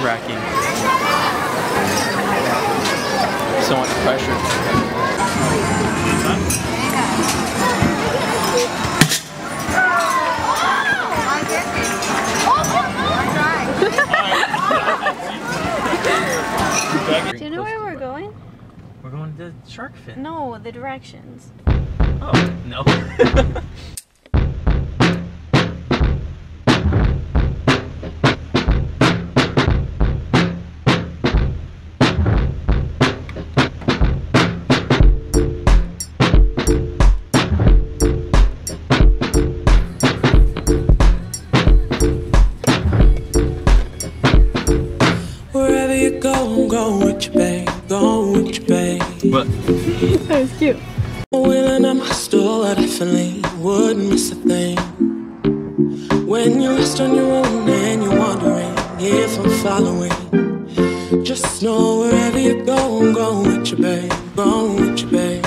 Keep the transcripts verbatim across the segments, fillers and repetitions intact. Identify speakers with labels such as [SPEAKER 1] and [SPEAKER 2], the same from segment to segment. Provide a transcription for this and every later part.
[SPEAKER 1] nerve-wracking. So much pressure.
[SPEAKER 2] Do you know where we're going?
[SPEAKER 1] We're going to Shark Fin.
[SPEAKER 2] No, the directions.
[SPEAKER 1] Oh, no.
[SPEAKER 3] Wherever you go, go with you, babe. Go with you, babe.
[SPEAKER 1] What?
[SPEAKER 2] That was cute.
[SPEAKER 3] Willing I'm still, I definitely wouldn't miss a thing. When you're lost on your own and you're wondering if I'm following, just know wherever you go, go with you, babe. Go with you, babe.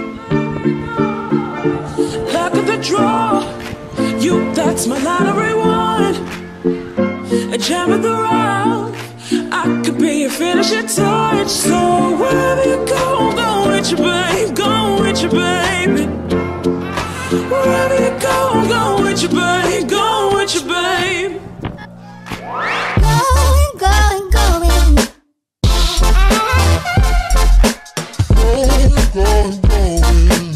[SPEAKER 3] Luck of the draw, you, that's my lottery one. A gem of the round, I could be your finishing touch. So wherever you go, go with you, babe. Go with you, baby. Wherever you go, go with you, babe. Go with you, babe.
[SPEAKER 4] Going, going, going.
[SPEAKER 3] Going, going, going.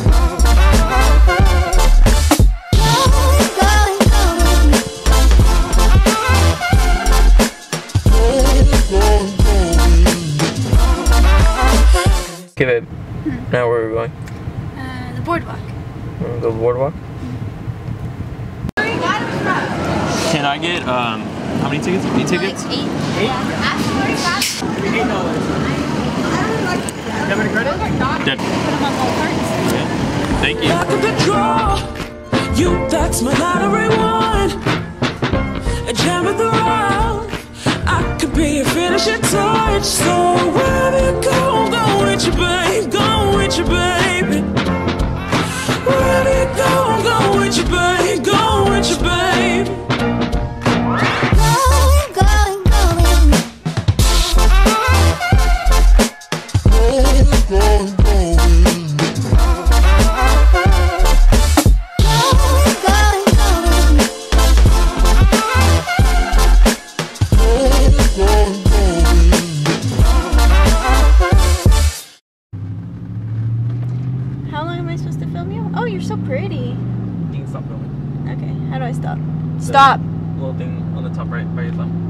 [SPEAKER 1] Okay, babe. Hmm. Now where are we going?
[SPEAKER 2] Uh, the boardwalk.
[SPEAKER 1] We're gonna go boardwalk? Can I get, um, how many tickets? Eight tickets?
[SPEAKER 2] Eight.
[SPEAKER 1] Eight? Eight dollars. You have any credit? Dead.
[SPEAKER 2] Put them on both cards.
[SPEAKER 1] Okay. Thank you.
[SPEAKER 3] Luck of the draw, you, that's my lottery one. A gem of the round, I could be your finishing touch. So wherever you go, go with you, babe. Go with you, baby. Wherever you go, go with you, babe. Go with you, babe.
[SPEAKER 4] Going, going, going.
[SPEAKER 3] Going, going, going.
[SPEAKER 2] How long am I supposed to film you? Oh, you're so pretty.
[SPEAKER 1] You can stop filming.
[SPEAKER 2] Okay, how do I stop? Stop!
[SPEAKER 1] Little thing on the top right by your thumb.